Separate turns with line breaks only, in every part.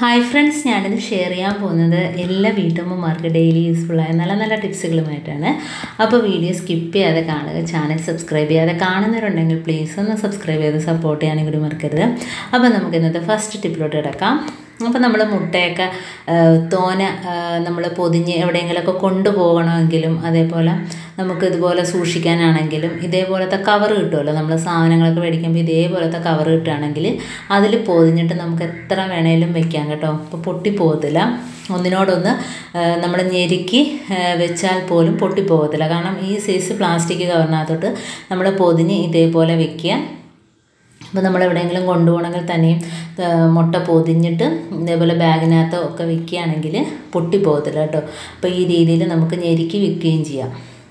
Hi friends, ഞാനിത് share ചെയ്യാൻ പോകുന്നത് എല്ലാ വീട്ടമ്മമാർക്ക് ഡെയിലി യൂസ്ഫുള്ളായ നല്ല നല്ല ടിപ്സുകളുമായിട്ടാണ്. അപ്പോൾ വീഡിയോ സ്കിപ്പ് ചെയ്യാതെ കാണുക, ചാനൽ സബ്സ്ക്രൈബ് ചെയ്യാതെ കാണുന്നവരുണ്ടെങ്കിൽ പ്ലീസ് ഒന്ന് സബ്സ്ക്രൈബ് ചെയ്ത് സപ്പോർട്ട് ചെയ്യാനും കൂടി മറക്കരുത്. അപ്പോൾ നമുക്ക് ഇന്നത്തെ ഫസ്റ്റ് ടിപ്പിലോട്ട് കിടക്കാം. അപ്പോൾ നമ്മൾ മുട്ടയൊക്കെ നമ്മൾ പൊതിഞ്ഞ് എവിടെയെങ്കിലുമൊക്കെ കൊണ്ടുപോകണമെങ്കിലും അതേപോലെ നമുക്ക് ഇതുപോലെ സൂക്ഷിക്കാനാണെങ്കിലും ഇതേപോലത്തെ കവർ കിട്ടുമല്ലോ. നമ്മൾ സാധനങ്ങളൊക്കെ മേടിക്കുമ്പോൾ ഇതേപോലത്തെ കവർ കിട്ടുകയാണെങ്കിൽ അതിൽ പൊതിഞ്ഞിട്ട് നമുക്ക് എത്ര വേണേലും വെക്കാം കേട്ടോ. അപ്പോൾ പൊട്ടിപ്പോകത്തില്ല. ഒന്നിനോടൊന്ന് നമ്മൾ ഞെരുക്കി വെച്ചാൽ പോലും പൊട്ടിപ്പോകത്തില്ല. കാരണം ഈ സൈസ് പ്ലാസ്റ്റിക് കവറിനകത്തോട്ട് നമ്മൾ പൊതിഞ്ഞ് ഇതേപോലെ വെക്കുക. അപ്പോൾ നമ്മൾ എവിടെയെങ്കിലും കൊണ്ടുപോകണമെങ്കിൽ തന്നെയും മുട്ട പൊതിഞ്ഞിട്ട് ഇതേപോലെ ബാഗിനകത്തോ ഒക്കെ വെക്കുകയാണെങ്കിൽ പൊട്ടിപ്പോകത്തില്ല കേട്ടോ. അപ്പോൾ ഈ രീതിയിൽ നമുക്ക് ഞെരുക്കി വെക്കുകയും ചെയ്യാം.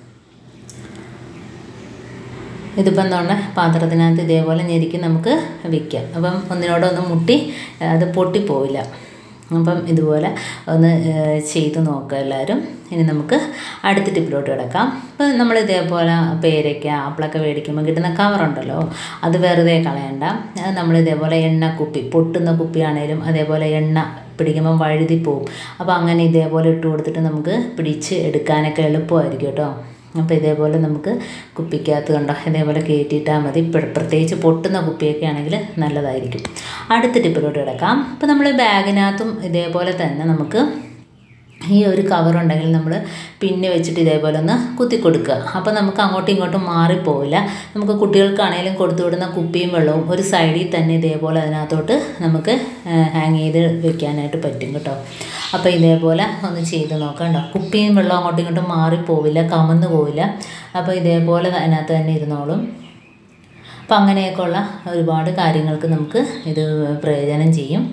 ഇതിപ്പം എന്താണ് പാത്രത്തിനകത്ത് ഇതേപോലെ ഞെരുക്കി നമുക്ക് വെക്കാം. അപ്പം ഒന്നിനോടൊന്ന് മുട്ടി അത് പൊട്ടിപ്പോവില്ല. അപ്പം ഇതുപോലെ ഒന്ന് ചെയ്ത് നോക്കുക എല്ലാവരും. ഇനി നമുക്ക് അടുത്ത ടിപ്പിലോട്ട് കിടക്കാം. ഇപ്പം നമ്മൾ ഇതേപോലെ പേരയ്ക്ക ആപ്പിളൊക്കെ മേടിക്കുമ്പോൾ കിട്ടുന്ന കവറുണ്ടല്ലോ, അത് വെറുതെ കളയണ്ട. അത് നമ്മൾ ഇതേപോലെ എണ്ണക്കുപ്പി, പൊട്ടുന്ന കുപ്പിയാണേലും അതേപോലെ എണ്ണ പിടിക്കുമ്പം വഴുതി പോവും. അപ്പോൾ അങ്ങനെ ഇതേപോലെ ഇട്ട് കൊടുത്തിട്ട് നമുക്ക് പിടിച്ച് എടുക്കാനൊക്കെ എളുപ്പമായിരിക്കും കേട്ടോ. അപ്പോൾ ഇതേപോലെ നമുക്ക് കുപ്പിക്കകത്ത് കണ്ടോ ഇതേപോലെ കയറ്റിയിട്ടാൽ മതി. പ്രത്യേകിച്ച് പൊട്ടുന്ന കുപ്പിയൊക്കെ ആണെങ്കിൽ നല്ലതായിരിക്കും. അടുത്ത ടിപ്പിലോട്ട് കിടക്കാം. ഇപ്പോൾ നമ്മൾ ബാഗിനകത്തും ഇതേപോലെ തന്നെ നമുക്ക് ഈ ഒരു കവറുണ്ടെങ്കിൽ നമ്മൾ പിന്നെ വെച്ചിട്ട് ഇതേപോലെ ഒന്ന് കുത്തി കൊടുക്കുക. അപ്പോൾ നമുക്ക് അങ്ങോട്ടും ഇങ്ങോട്ടും മാറിപ്പോവില്ല. നമുക്ക് കുട്ടികൾക്കാണെങ്കിലും കൊടുത്തു വിടുന്ന കുപ്പിയും വെള്ളവും ഒരു സൈഡിൽ തന്നെ ഇതേപോലെ അതിനകത്തോട്ട് നമുക്ക് ഹാങ് ചെയ്ത് വെക്കാനായിട്ട് പറ്റും കേട്ടോ. അപ്പോൾ ഇതേപോലെ ഒന്ന് ചെയ്ത് നോക്കണ്ടോ. കുപ്പിയും വെള്ളവും അങ്ങോട്ടും ഇങ്ങോട്ടും മാറിപ്പോവില്ല, കമന്ന് പോവില്ല. അപ്പോൾ ഇതേപോലെ അതിനകത്ത് തന്നെ ഇരുന്നോളും. അപ്പോൾ അങ്ങനെയൊക്കെയുള്ള ഒരുപാട് കാര്യങ്ങൾക്ക് നമുക്ക് ഇത് പ്രയോജനം ചെയ്യും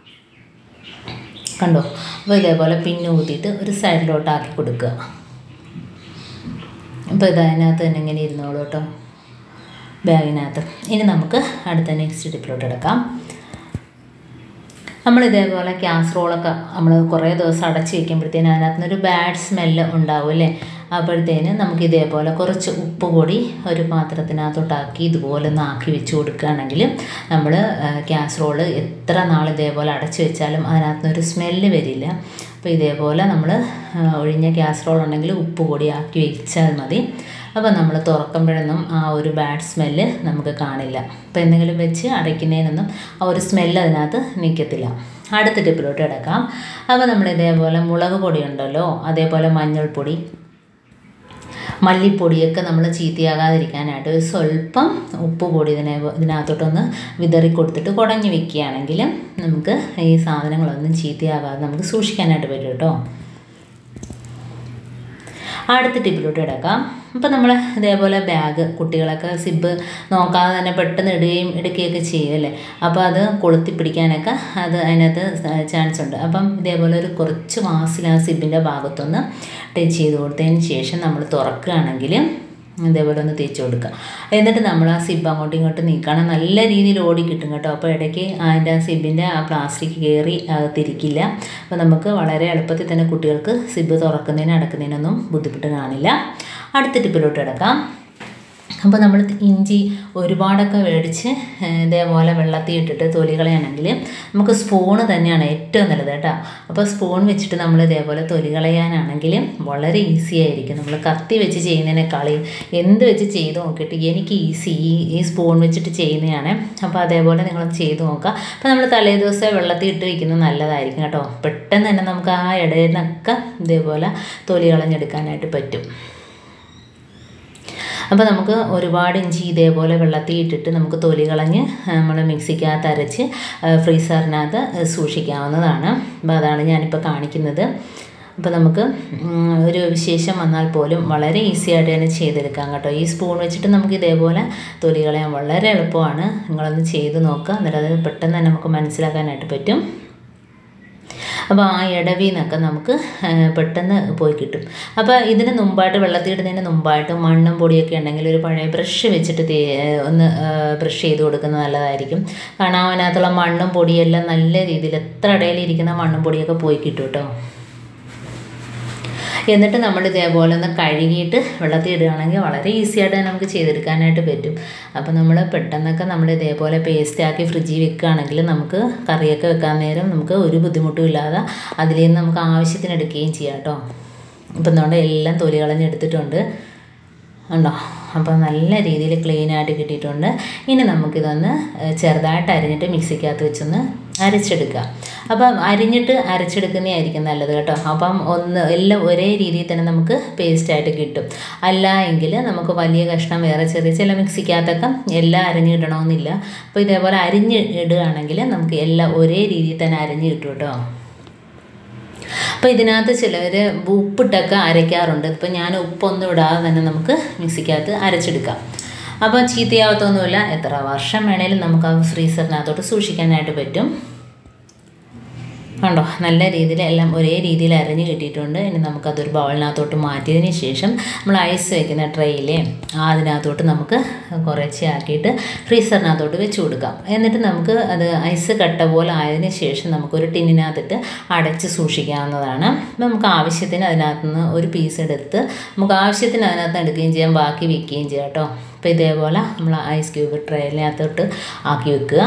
കണ്ടോ. അപ്പോൾ ഇതേപോലെ പിന്ന് കൂട്ടിയിട്ട് ഒരു സൈഡിലോട്ടാക്കി കൊടുക്കുക. അപ്പോൾ ഇത് അതിനകത്ത് തന്നെ ഇങ്ങനെ ഇരുന്നോളൂ കേട്ടോ, ബാഗിനകത്ത്. ഇനി നമുക്ക് അടുത്ത നെക്സ്റ്റ് ടിപ്പിലോട്ട് എടുക്കാം. നമ്മൾ ഇതേപോലെ കാസറോളൊക്കെ നമ്മൾ കുറേ ദിവസം അടച്ച് വയ്ക്കുമ്പോഴത്തേനും അതിനകത്ത് നിന്നൊരു ബാഡ് സ്മെല്ല് ഉണ്ടാവും അല്ലേ. അപ്പോഴത്തേന് നമുക്ക് ഇതേപോലെ കുറച്ച് ഉപ്പ് പൊടി ഒരു പാത്രത്തിനകത്തോട്ടാക്കി ഇതുപോലെ ഒന്ന് ആക്കി വെച്ച് കൊടുക്കുകയാണെങ്കിൽ നമ്മൾ കാസറോള് എത്ര നാൾ ഇതേപോലെ അടച്ച് വെച്ചാലും അതിനകത്ത് നിന്നൊരു സ്മെല്ല് വരില്ല. അപ്പോൾ ഇതേപോലെ നമ്മൾ ഒഴിഞ്ഞ കാസറോൾ ഉണ്ടെങ്കിൽ ഉപ്പ് പൊടി ആക്കി വെച്ചാൽ മതി. അപ്പോൾ നമ്മൾ തുറക്കുമ്പോഴൊന്നും ആ ഒരു ബാഡ് സ്മെല്ല് നമുക്ക് കാണില്ല. അപ്പോൾ എന്തെങ്കിലും വെച്ച് അടയ്ക്കുന്നതിനൊന്നും ആ ഒരു സ്മെല്ല് അതിനകത്ത് നിൽക്കത്തില്ല. അടുത്ത ടിപ്പിലോട്ട് കിടക്കാം. അപ്പോൾ നമ്മൾ ഇതേപോലെ മുളക് പൊടി ഉണ്ടല്ലോ, അതേപോലെ മഞ്ഞൾപ്പൊടി, മല്ലിപ്പൊടിയൊക്കെ നമ്മൾ ചീത്തയാകാതിരിക്കാനായിട്ട് ഒരു സ്വല്പം ഉപ്പ് പൊടി ഇതിനകത്തോട്ടൊന്ന് വിതറി കൊടുത്തിട്ട് കുടഞ്ഞു വെക്കുകയാണെങ്കിൽ നമുക്ക് ഈ സാധനങ്ങളൊന്നും ചീത്തയാകാതെ നമുക്ക് സൂക്ഷിക്കാനായിട്ട് പറ്റും കേട്ടോ. അടുത്ത ടിപ്പിലോട്ട് കിടക്കാം. ഇപ്പോൾ നമ്മൾ ഇതേപോലെ ബാഗ് കുട്ടികളൊക്കെ സിബ് നോക്കാതെ തന്നെ പെട്ടെന്ന് എടുക്കുകയൊക്കെ ചെയ്യും അല്ലേ. അപ്പോൾ അത് കൊളുത്തി പിടിക്കാനൊക്കെ അതിനകത്ത് ചാൻസ് ഉണ്ട്. അപ്പം ഇതേപോലെ ഒരു കുറച്ച് വാസിൽ ആ സിബിൻ്റെ ഭാഗത്തൊന്ന് ടച്ച് ചെയ്ത് കൊടുത്തതിന് ശേഷം നമ്മൾ തുറക്കുകയാണെങ്കിൽ ഇതേപോലെ ഒന്ന് തേച്ച് കൊടുക്കുക. എന്നിട്ട് നമ്മൾ ആ സിബ് അങ്ങോട്ടും ഇങ്ങോട്ടും നീക്കണം. നല്ല രീതിയിൽ ഓടി കിട്ടും കേട്ടോ. അപ്പോൾ ഇടയ്ക്ക് അതിൻ്റെ ആ സിബിൻ്റെ ആ പ്ലാസ്റ്റിക് കയറി തിരിക്കില്ല. അപ്പോൾ നമുക്ക് വളരെ എളുപ്പത്തിൽ തന്നെ കുട്ടികൾക്ക് സിബ് തുറക്കുന്നതിനും അടക്കുന്നതിനൊന്നും ബുദ്ധിമുട്ട് കാണില്ല. അടുത്ത ടിപ്പിലോട്ട് കിടക്കാം. അപ്പോൾ നമ്മൾ ഇഞ്ചി ഒരുപാടൊക്കെ മേടിച്ച് ഇതേപോലെ വെള്ളത്തിൽ ഇട്ടിട്ട് തൊലി കളയാണെങ്കിൽ നമുക്ക് സ്പൂണ് തന്നെയാണ് ഏറ്റവും നല്ലത് കേട്ടോ. അപ്പോൾ സ്പൂൺ വെച്ചിട്ട് നമ്മൾ ഇതേപോലെ തൊലി കളയാനാണെങ്കിൽ വളരെ ഈസി ആയിരിക്കും. നമ്മൾ കത്തി വെച്ച് ചെയ്യുന്നതിനേക്കാളും എന്ത് വെച്ച് ചെയ്ത് നോക്കിയിട്ട് എനിക്ക് ഈ സ്പൂൺ വെച്ചിട്ട് ചെയ്യുന്നതാണ്. അപ്പോൾ അതേപോലെ നിങ്ങളത് ചെയ്ത് നോക്കുക. അപ്പോൾ നമ്മൾ തലേ ദിവസം വെള്ളത്തിൽ ഇട്ട് വയ്ക്കുന്നത് നല്ലതായിരിക്കും കേട്ടോ. പെട്ടെന്ന് തന്നെ നമുക്ക് ആ ഇടയിൽ നിന്നൊക്കെ ഇതേപോലെ തൊലി കളഞ്ഞെടുക്കാനായിട്ട് പറ്റും. അപ്പോൾ നമുക്ക് ഒരുപാട് ഇഞ്ചി ഇതേപോലെ വെള്ളത്തിൽ ഇട്ടിട്ട് നമുക്ക് തൊലി കളഞ്ഞ് നമ്മൾ മിക്സിക്കകത്ത് അരച്ച് ഫ്രീസറിനകത്ത് സൂക്ഷിക്കാവുന്നതാണ്. അപ്പോൾ അതാണ് ഞാനിപ്പോൾ കാണിക്കുന്നത്. അപ്പോൾ നമുക്ക് ഒരു വിശേഷം വന്നാൽ പോലും വളരെ ഈസി ആയിട്ട് തന്നെ ചെയ്തെടുക്കാം കേട്ടോ. ഈ സ്പൂൺ വെച്ചിട്ട് നമുക്ക് ഇതേപോലെ തൊലി കളയാൻ വളരെ എളുപ്പമാണ്. നിങ്ങളൊന്ന് ചെയ്ത് നോക്കുക. എന്നിട്ട് അത് പെട്ടെന്ന് തന്നെ നമുക്ക് മനസ്സിലാക്കാനായിട്ട് പറ്റും. അപ്പോൾ ആ ഇടവിൽ നിന്നൊക്കെ നമുക്ക് പെട്ടെന്ന് പോയി കിട്ടും. അപ്പോൾ ഇതിന് മുമ്പായിട്ട് വെള്ളത്തിൽ ഇടുന്നതിന് മുമ്പായിട്ട് മണ്ണും പൊടിയൊക്കെ ഉണ്ടെങ്കിൽ ഒരു പഴയ ബ്രഷ് വെച്ചിട്ട് ഒന്ന് ബ്രഷ് ചെയ്ത് കൊടുക്കുന്നത് നല്ലതായിരിക്കും. കാരണം അതിനകത്തുള്ള മണ്ണും പൊടിയെല്ലാം നല്ല രീതിയിൽ എത്ര ഇടയിലിരിക്കുന്ന മണ്ണും പൊടിയൊക്കെ പോയി കിട്ടും കേട്ടോ. എന്നിട്ട് നമ്മൾ ഇതേപോലെ ഒന്ന് കഴുകിയിട്ട് വെള്ളത്തിൽ ഇടുകയാണെങ്കിൽ വളരെ ഈസി ആയിട്ട് നമുക്ക് ചെയ്തെടുക്കാനായിട്ട് പറ്റും. അപ്പോൾ നമ്മൾ പെട്ടെന്നൊക്കെ നമ്മൾ ഇതേപോലെ പേസ്റ്റാക്കി ഫ്രിഡ്ജിൽ വെക്കുകയാണെങ്കിൽ നമുക്ക് കറിയൊക്കെ വെക്കാൻ നേരം നമുക്ക് ഒരു ബുദ്ധിമുട്ടും ഇല്ലാതെ അതിൽ നിന്ന് നമുക്ക് ആവശ്യത്തിന് എടുക്കുകയും ചെയ്യാം കേട്ടോ. ഇപ്പം നമ്മുടെ എല്ലാം തൊലി കളഞ്ഞെടുത്തിട്ടുണ്ട് ഉണ്ടോ. അപ്പോൾ നല്ല രീതിയിൽ ക്ലീനായിട്ട് കിട്ടിയിട്ടുണ്ട്. ഇനി നമുക്കിതൊന്ന് ചെറുതായിട്ട് അരിഞ്ഞിട്ട് മിക്സിക്കകത്ത് വെച്ചൊന്ന് അരച്ചെടുക്കുക. അപ്പം അരിഞ്ഞിട്ട് അരച്ചെടുക്കുന്നതായിരിക്കും നല്ലത് കേട്ടോ. അപ്പം എല്ലാം ഒരേ രീതിയിൽ തന്നെ നമുക്ക് പേസ്റ്റായിട്ട് കിട്ടും. അല്ല എങ്കിൽ നമുക്ക് വലിയ കഷ്ണം വേറെ ചില മിക്സിക്കകത്തൊക്കെ എല്ലാം അരിഞ്ഞിടണമെന്നില്ല. അപ്പോൾ ഇതേപോലെ അരിഞ്ഞിടുകയാണെങ്കിൽ നമുക്ക് എല്ലാം ഒരേ രീതിയിൽ തന്നെ അരിഞ്ഞ് കിട്ടും കേട്ടോ. അപ്പോൾ ഇതിനകത്ത് ചിലവർ ഉപ്പിട്ടൊക്കെ അരയ്ക്കാറുണ്ട്. ഇപ്പോൾ ഞാൻ ഉപ്പൊന്നും ഇടാതെ തന്നെ നമുക്ക് മിക്സിക്കകത്ത് അരച്ചെടുക്കാം. അപ്പോൾ ചീത്തയാവത്തൊന്നുമില്ല. എത്ര വർഷം വേണേലും നമുക്ക് ആ ഫ്രീസറിനകത്തോട്ട് സൂക്ഷിക്കാനായിട്ട് പറ്റും. കണ്ടോ, നല്ല രീതിയിൽ എല്ലാം ഒരേ രീതിയിൽ അരഞ്ഞ് കിട്ടിയിട്ടുണ്ട്. ഇനി നമുക്കതൊരു ബൗളിനകത്തോട്ട് മാറ്റിയതിന് ശേഷം നമ്മൾ ഐസ് വയ്ക്കുന്ന ട്രെയിലേ അതിനകത്തോട്ട് നമുക്ക് കുറച്ച് ആക്കിയിട്ട് ഫ്രീസറിനകത്തോട്ട് വെച്ച് കൊടുക്കാം. എന്നിട്ട് നമുക്ക് അത് ഐസ് കട്ട പോലെ ആയതിന് ശേഷം നമുക്കൊരു ടിന്നിനകത്തിട്ട് അടച്ച് സൂക്ഷിക്കാവുന്നതാണ്. നമുക്ക് ആവശ്യത്തിന് അതിനകത്തുനിന്ന് ഒരു പീസ് എടുത്ത് നമുക്ക് ആവശ്യത്തിന് അതിനകത്ത് എടുക്കുകയും ചെയ്യാം, ബാക്കി വെക്കുകയും ചെയ്യാം കേട്ടോ. അപ്പോൾ ഇതേപോലെ നമ്മൾ ഐസ് ക്യൂബ് ട്രെയിലിനകത്തോട്ട് ആക്കി വെക്കുക.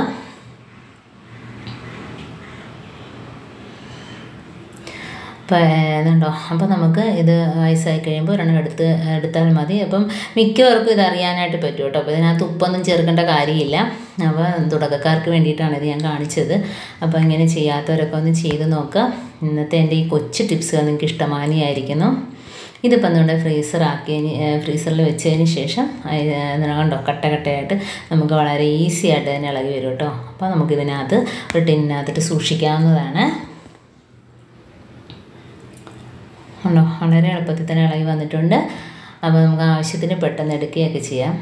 എന്നുണ്ടോ. അപ്പോൾ നമുക്ക് ഇത് ഐസായി കഴിയുമ്പോൾ ഒരെണ്ണം എടുത്താൽ മതി. അപ്പം മിക്കവർക്കും ഇത് അറിയാനായിട്ട് പറ്റും കേട്ടോ. അപ്പോൾ ഇതിനകത്ത് ഉപ്പൊന്നും ചേർക്കേണ്ട കാര്യമില്ല. അപ്പോൾ തുടക്കക്കാർക്ക് വേണ്ടിയിട്ടാണ് ഇത് ഞാൻ കാണിച്ചത്. അപ്പോൾ ഇങ്ങനെ ചെയ്യാത്തവരൊക്കെ ഒന്ന് ചെയ്ത് നോക്കുക. ഇന്നത്തെ എൻ്റെ ഈ കൊച്ചു ടിപ്സുകൾ നിങ്ങൾക്ക് ഇഷ്ടമാനിയായിരിക്കുന്നു. ഇതിപ്പോൾ എന്തുകൊണ്ട് ഫ്രീസറിൽ വെച്ചതിന് ശേഷം കണ്ടോ കട്ടയായിട്ട് നമുക്ക് വളരെ ഈസി ആയിട്ട് തന്നെ ഇളകി വരും കേട്ടോ. അപ്പോൾ നമുക്കിതിനകത്ത് ഒരു ടിന്നിനകത്തിട്ട് സൂക്ഷിക്കാവുന്നതാണ്. ഉണ്ടോ, വളരെ എളുപ്പത്തിൽ തന്നെ ഇളകി വന്നിട്ടുണ്ട്. അപ്പോൾ നമുക്ക് ആവശ്യത്തിന് പെട്ടെന്ന് എടുക്കുകയൊക്കെ ചെയ്യാം.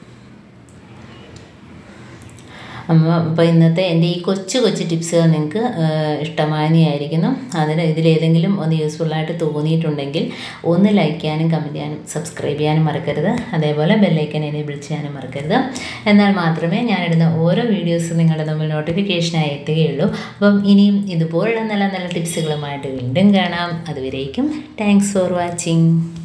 അപ്പോൾ ഇന്നത്തെ എൻ്റെ ഈ കൊച്ചു ടിപ്സുകൾ നിങ്ങൾക്ക് ഇഷ്ടമാനിയായിരിക്കുന്നു. ഇതിലേതെങ്കിലും ഒന്ന് യൂസ്ഫുള്ളായിട്ട് തോന്നിയിട്ടുണ്ടെങ്കിൽ ഒന്ന് ലൈക്ക് ചെയ്യാനും കമൻറ്റ് ചെയ്യാനും സബ്സ്ക്രൈബ് ചെയ്യാനും മറക്കരുത്. അതേപോലെ ബെല്ലൈക്കൻ എനേബിൾ ചെയ്യാനും മറക്കരുത്. എന്നാൽ മാത്രമേ ഞാനിടുന്ന ഓരോ വീഡിയോസും നിങ്ങളുടെ മുമ്പിൽ നോട്ടിഫിക്കേഷനായി എത്തുകയുള്ളൂ. അപ്പം ഇനിയും ഇതുപോലുള്ള നല്ല ടിപ്സുകളുമായിട്ട് വീണ്ടും കാണാം. അതുവരേക്കും താങ്ക്സ് ഫോർ വാച്ചിങ്.